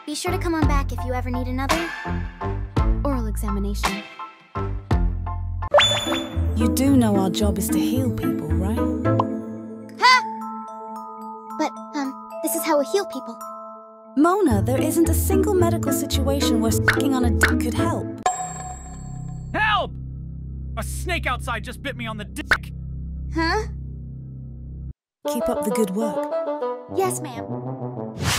Be sure to come on back if you ever need another oral examination. You do know our job is to heal people, right? But, this is how we heal people. Mona, there isn't a single medical situation where sucking on a dick could help. Help! A snake outside just bit me on the dick. Huh? Keep up the good work. Yes, ma'am.